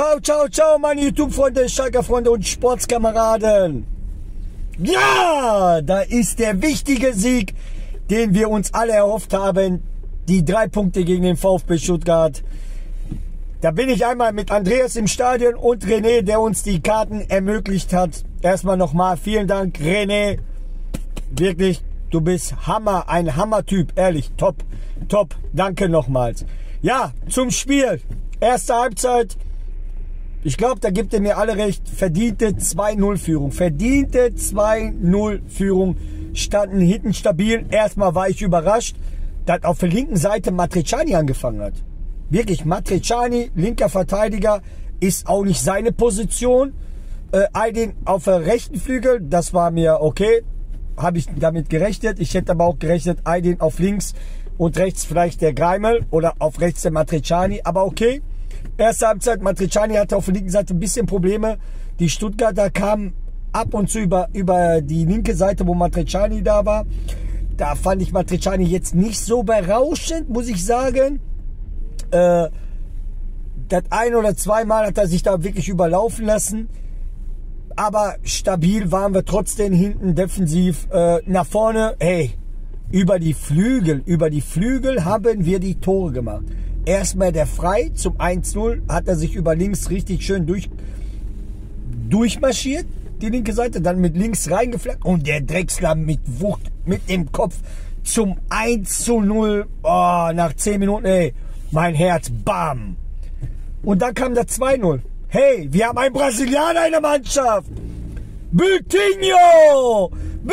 Ciao, ciao, ciao, meine YouTube-Freunde, Schalker-Freunde und Sportskameraden. Ja, da ist der wichtige Sieg, den wir uns alle erhofft haben. Die 3 Punkte gegen den VfB Stuttgart. Da bin ich einmal mit Andreas im Stadion und René, der uns die Karten ermöglicht hat. Erstmal nochmal vielen Dank, René. Wirklich, du bist Hammer, ein Hammer-Typ, ehrlich, top, top. Danke nochmals. Ja, zum Spiel. Erste Halbzeit. Ich glaube, da gibt ihr mir alle recht. Verdiente 2-0-Führung. Verdiente 2-0-Führung. Standen hinten stabil. Erstmal war ich überrascht, dass auf der linken Seite Matriciani angefangen hat. Wirklich, Matriciani, linker Verteidiger, ist auch nicht seine Position. Aydin auf der rechten Flügel, das war mir okay. Habe ich damit gerechnet. Ich hätte aber auch gerechnet, Aydin auf links und rechts vielleicht der Greimel oder auf rechts der Matriciani. Aber okay. Erste Halbzeit, Matriciani hatte auf der linken Seite ein bisschen Probleme. Die Stuttgarter kamen ab und zu über die linke Seite, wo Matriciani da war. Da fand ich Matriciani jetzt nicht so berauschend, muss ich sagen. Das ein oder zweimal hat er sich da wirklich überlaufen lassen. Aber stabil waren wir trotzdem hinten defensiv. Nach vorne, hey, über die Flügel haben wir die Tore gemacht. Erstmal der Frei zum 1-0 hat er sich über links richtig schön durchmarschiert, die linke Seite, dann mit links reingeflankt und der Drechsler mit Wucht, mit dem Kopf zum 1-0, oh, nach 10 Minuten, ey, mein Herz, bam. Und dann kam der 2-0. Hey, wir haben einen Brasilianer in der Mannschaft. Biltinho!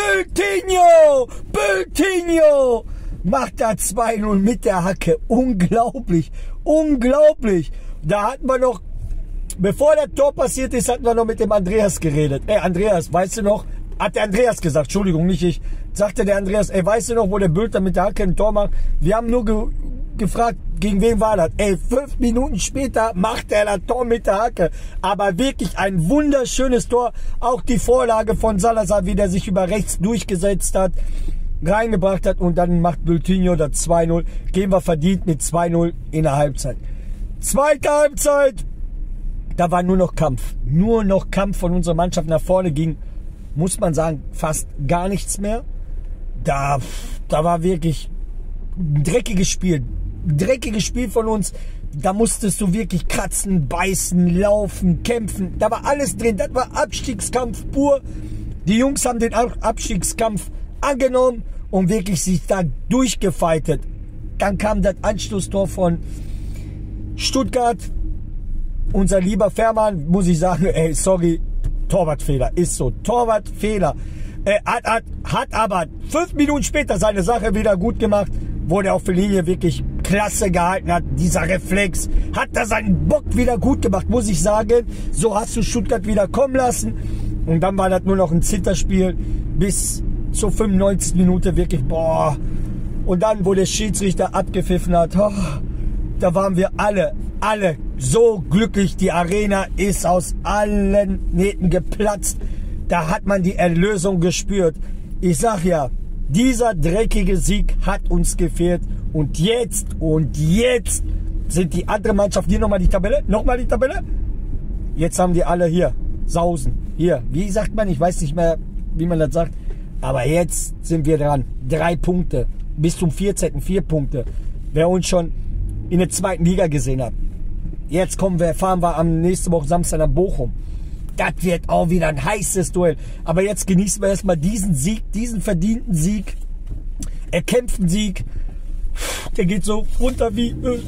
Macht da 2-0 mit der Hacke. Unglaublich, unglaublich. Da hatten wir noch, bevor das Tor passiert ist, hatten wir noch mit dem Andreas geredet. Ey, Andreas, weißt du noch? Hat der Andreas gesagt, Entschuldigung, nicht ich. Sagte der Andreas, ey, weißt du noch, wo der Bülter mit der Hacke ein Tor macht? Wir haben nur gefragt, gegen wen war das? Ey, 5 Minuten später macht er das Tor mit der Hacke. Aber wirklich ein wunderschönes Tor. Auch die Vorlage von Salazar, wie der sich über rechts durchgesetzt hat, reingebracht hat, und dann macht Biltinho das 2-0. Gehen wir verdient mit 2-0 in der Halbzeit. Zweite Halbzeit, da war nur noch Kampf. Nur noch Kampf von unserer Mannschaft. Nach vorne ging, muss man sagen, fast gar nichts mehr. Da war wirklich ein dreckiges Spiel. Dreckiges Spiel von uns. Da musstest du wirklich kratzen, beißen, laufen, kämpfen. Da war alles drin. Das war Abstiegskampf pur. Die Jungs haben den Abstiegskampf angenommen und wirklich sich da durchgefeitet. Dann kam das Anschlusstor von Stuttgart. Unser lieber Fährmann, muss ich sagen, ey, sorry, Torwartfehler, ist so, Torwartfehler. Hat aber 5 Minuten später seine Sache wieder gut gemacht, wo der auf der Linie wirklich klasse gehalten hat. Dieser Reflex, hat er seinen Bock wieder gut gemacht, muss ich sagen. So hast du Stuttgart wieder kommen lassen. Und dann war das nur noch ein Zitterspiel bis zur 95. Minute, wirklich, boah. Und dann, wo der Schiedsrichter abgepfiffen hat, oh, da waren wir alle so glücklich. Die Arena ist aus allen Nähten geplatzt. Da hat man die Erlösung gespürt. Ich sag ja, dieser dreckige Sieg hat uns gefehlt. Und jetzt sind die andere Mannschaft, hier nochmal die Tabelle, Jetzt haben die alle hier, sausen, hier, wie sagt man, ich weiß nicht mehr, wie man das sagt. Aber jetzt sind wir dran. 3 Punkte. Bis zum 14. 4 Punkte. Wer uns schon in der 2. Liga gesehen hat. Jetzt fahren wir am nächsten Woche Samstag nach Bochum. Das wird auch wieder ein heißes Duell. Aber jetzt genießen wir erstmal diesen Sieg, diesen verdienten Sieg. Erkämpften Sieg. Der geht so runter wie Öl.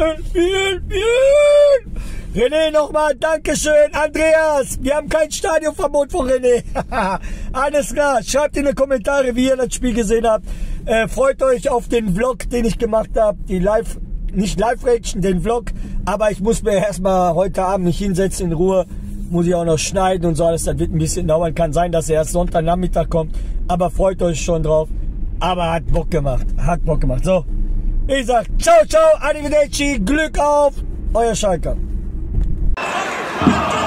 René nochmal, Dankeschön, Andreas. Wir haben kein Stadionverbot von René. Alles klar, schreibt in die Kommentare, wie ihr das Spiel gesehen habt. Freut euch auf den Vlog, den ich gemacht habe. Nicht Live-Reaction, den Vlog. Aber ich muss mir erstmal heute Abend nicht hinsetzen in Ruhe. Muss ich auch noch schneiden und so alles. Das wird ein bisschen dauern. Kann sein, dass er erst Sonntagnachmittag kommt. Aber freut euch schon drauf. Aber hat Bock gemacht. Hat Bock gemacht. So, ich sag ciao, ciao, arrivederci, Glück auf, euer Schalker.